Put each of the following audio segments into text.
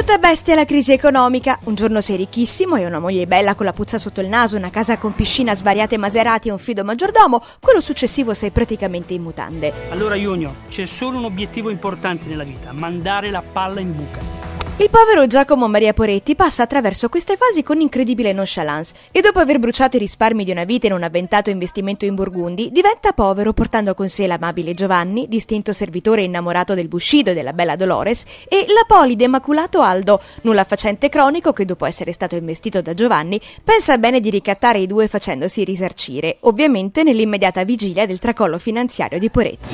Brutta bestia la crisi economica. Un giorno sei ricchissimo e una moglie bella con la puzza sotto il naso, una casa con piscina, svariate Maserati e un fido maggiordomo. Quello successivo sei praticamente in mutande. Allora Junior, c'è solo un obiettivo importante nella vita: mandare la palla in buca. Il povero Giacomo Maria Poretti passa attraverso queste fasi con incredibile nonchalance e dopo aver bruciato i risparmi di una vita in un avventato investimento in Burgundi, diventa povero portando con sé l'amabile Giovanni, distinto servitore innamorato del Bushido e della bella Dolores, e l'apolide maculato Aldo, nullafacente cronico che dopo essere stato investito da Giovanni pensa bene di ricattare i due facendosi risarcire, ovviamente nell'immediata vigilia del tracollo finanziario di Poretti.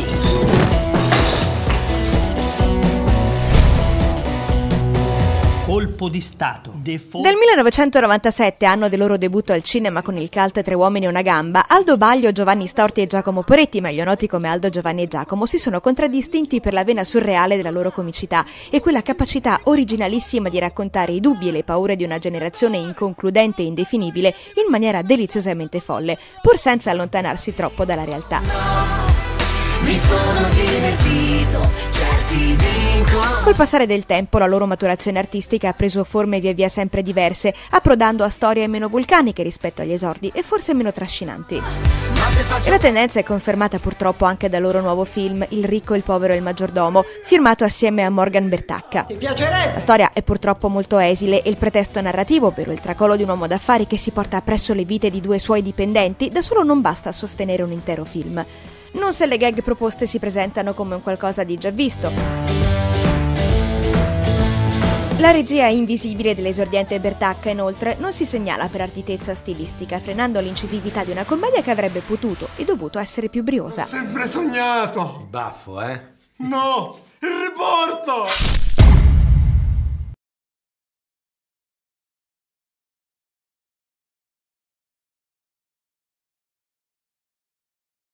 Colpo di Stato. Del 1997, anno del loro debutto al cinema con il cult Tre uomini e una gamba, Aldo Baglio, Giovanni Storti e Giacomo Poretti, meglio noti come Aldo, Giovanni e Giacomo, si sono contraddistinti per la vena surreale della loro comicità e quella capacità originalissima di raccontare i dubbi e le paure di una generazione inconcludente e indefinibile in maniera deliziosamente folle, pur senza allontanarsi troppo dalla realtà. Mi sono divertito, certi vincono. Col passare del tempo la loro maturazione artistica ha preso forme via via sempre diverse, approdando a storie meno vulcaniche rispetto agli esordi e forse meno trascinanti. E la tendenza è confermata purtroppo anche dal loro nuovo film Il ricco, il povero e il maggiordomo, firmato assieme a Morgan Bertacca. Ti piacerebbe? La storia è purtroppo molto esile e il pretesto narrativo, ovvero il tracollo di un uomo d'affari che si porta appresso le vite di due suoi dipendenti, da solo non basta a sostenere un intero film. Non se le gag proposte si presentano come un qualcosa di già visto. La regia invisibile dell'esordiente Bertacca, inoltre, non si segnala per arditezza stilistica, frenando l'incisività di una commedia che avrebbe potuto e dovuto essere più briosa. Ho sempre sognato! Baffo, eh? No! Il riporto!